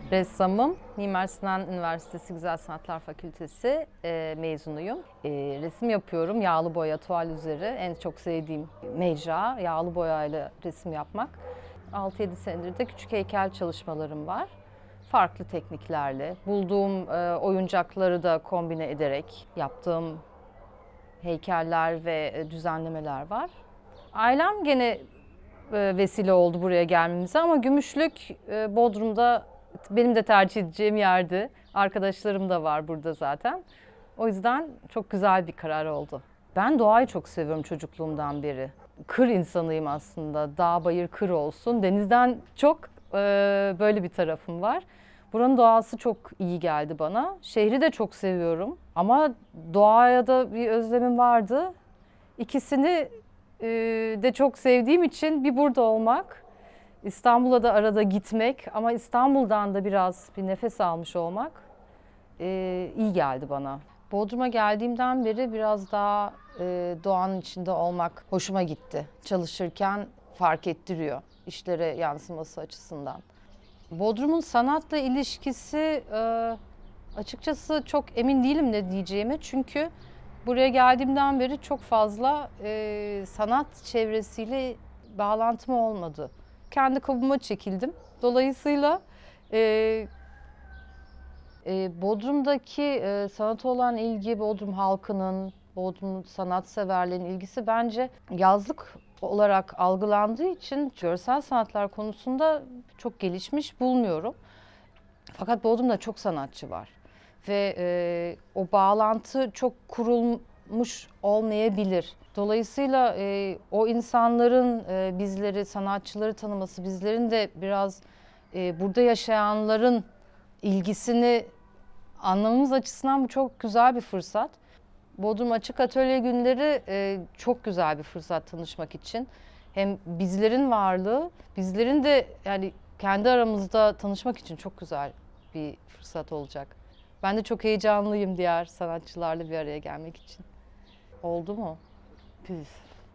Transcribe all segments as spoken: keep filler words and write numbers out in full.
Ressamım. Mimar Sinan Üniversitesi Güzel Sanatlar Fakültesi e, mezunuyum. E, resim yapıyorum. Yağlı boya, tuval üzeri. En çok sevdiğim mecra yağlı boyayla resim yapmak. altı yedi senedir de küçük heykel çalışmalarım var. Farklı tekniklerle, bulduğum e, oyuncakları da kombine ederek yaptığım heykeller ve e, düzenlemeler var. Ailem gene e, vesile oldu buraya gelmemize ama Gümüşlük, e, Bodrum'da benim de tercih edeceğim yerdi. Arkadaşlarım da var burada zaten. O yüzden çok güzel bir karar oldu. Ben doğayı çok seviyorum çocukluğumdan beri. Kır insanıyım aslında. Dağ, bayır, kır olsun. Denizden çok e, böyle bir tarafım var. Buranın doğası çok iyi geldi bana. Şehri de çok seviyorum. Ama doğaya da bir özlemim vardı. İkisini e, de çok sevdiğim için bir burada olmak, İstanbul'a da arada gitmek ama İstanbul'dan da biraz bir nefes almış olmak e, iyi geldi bana. Bodrum'a geldiğimden beri biraz daha e, doğanın içinde olmak hoşuma gitti. Çalışırken fark ettiriyor işlere yansıması açısından. Bodrum'un sanatla ilişkisi e, açıkçası çok emin değilim ne diyeceğimi. Çünkü buraya geldiğimden beri çok fazla e, sanat çevresiyle bağlantım olmadı. Kendi kabuğuma çekildim. Dolayısıyla e, e, Bodrum'daki e, sanata olan ilgi, Bodrum halkının, Bodrum sanatseverlerin ilgisi bence yazlık olarak algılandığı için görsel sanatlar konusunda çok gelişmiş bulmuyorum. Fakat Bodrum'da çok sanatçı var ve e, o bağlantı çok kurulmuş olmayabilir. Dolayısıyla e, o insanların e, bizleri, sanatçıları tanıması, bizlerin de biraz e, burada yaşayanların ilgisini anlamamız açısından bu çok güzel bir fırsat. Bodrum Açık Atölye Günleri e, çok güzel bir fırsat tanışmak için. Hem bizlerin varlığı, bizlerin de yani kendi aramızda tanışmak için çok güzel bir fırsat olacak. Ben de çok heyecanlıyım diğer sanatçılarla bir araya gelmek için. Oldu mu? Püf.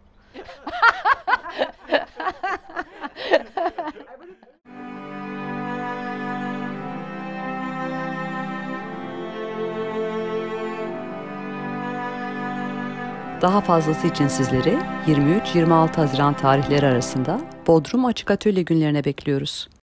Daha fazlası için sizleri yirmi üç yirmi altı Haziran tarihleri arasında Bodrum Açık Atölye Günlerine bekliyoruz.